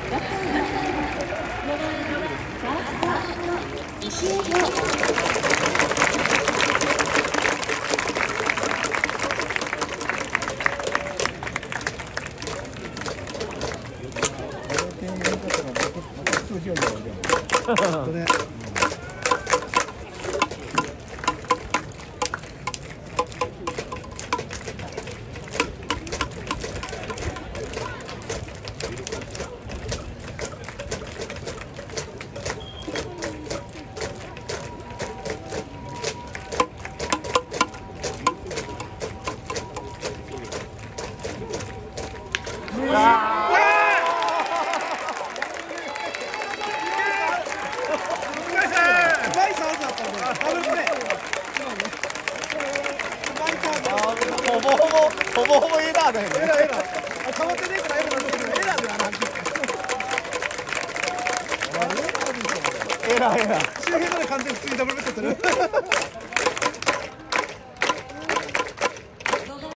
石井亮。 ほぼほぼエラーだよね。 エラー変わってねえからエラーなんだけどエラーではなくエラー。 周辺まで完全に普通にダブルベッドってる。